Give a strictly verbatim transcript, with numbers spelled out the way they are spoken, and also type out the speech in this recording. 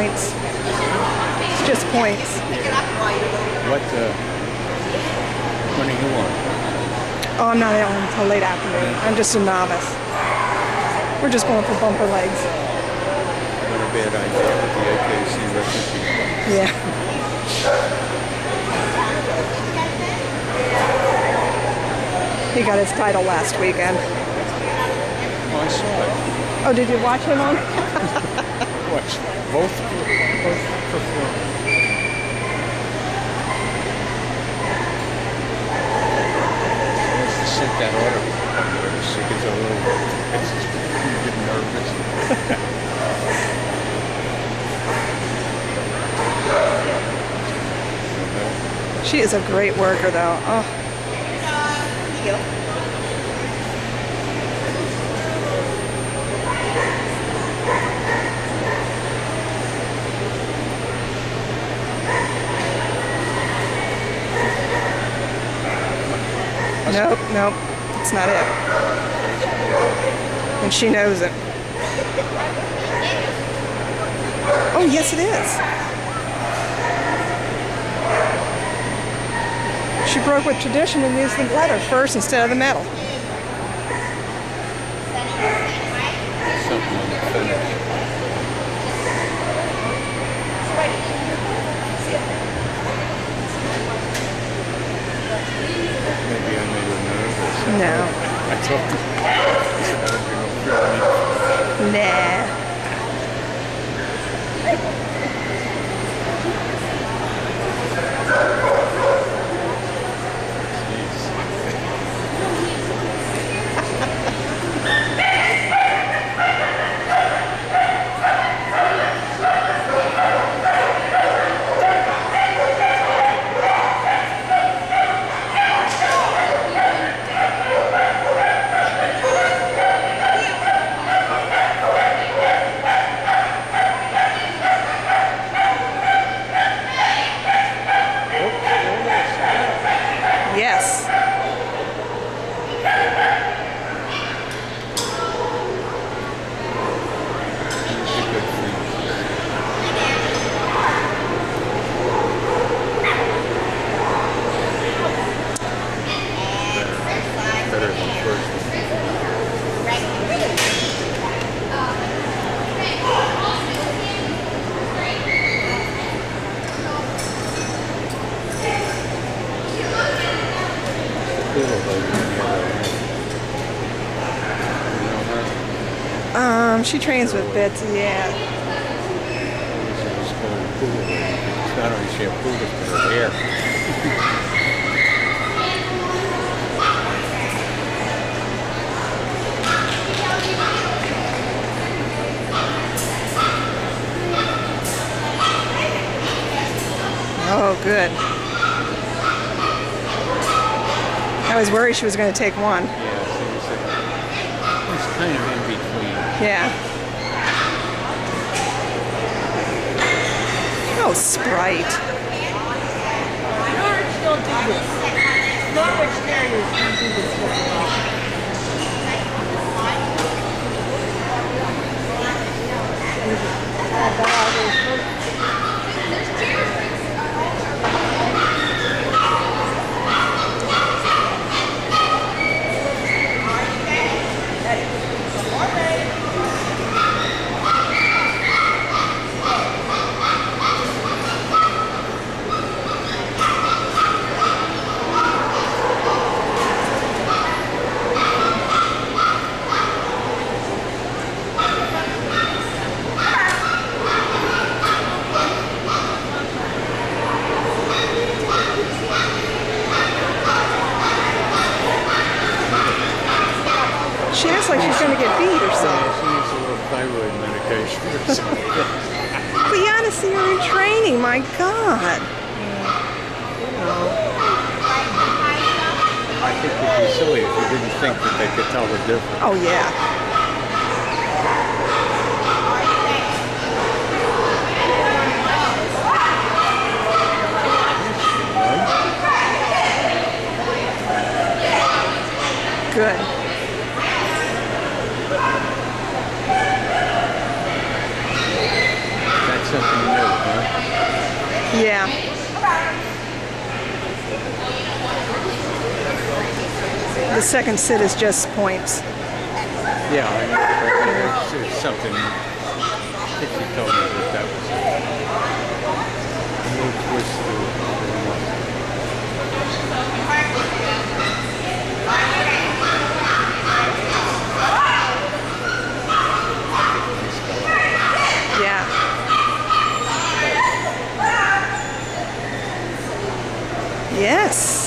points. It's just points. What, uh, when are you on? Oh, I'm not on until late afternoon. I'm just a novice. We're just going for bumper legs. Not a bad idea with the A K C refugee. Yeah. He got his title last weekend. Oh, I saw it. Oh, did you watch him on? Watch both, both perform. Sent that order. She gets a little, it's just, you get nervous. She is a great worker, though. Oh. Nope, nope, it's not it. And she knows it. Oh, yes, it is. She broke with tradition and used the leather first instead of the metal. Something on the finish. Maybe I made her nervous. No. I told her. He said, I don't know. Nah. Yes. Better than first. Um, she trains with Betsy, yeah. It's not only shampoo, it's for her hair. Oh, good. I was worried she was going to take one. Yeah, seriously. It's kind of in between. Yeah. Oh, Sprite. Norwich don't do this. Norwich Terriers don't do this very well. She acts like she's going to get beat or Yeah, something. she needs a little thyroid medication or something. But you ought to see her in training, my God. I think it'd be silly if you didn't think that they could tell the difference. Oh, yeah. Good. That's something the second sit is just points. Yeah, I know, but it's, it's something. I think she told me that that was a little twist to Yeah. Yes.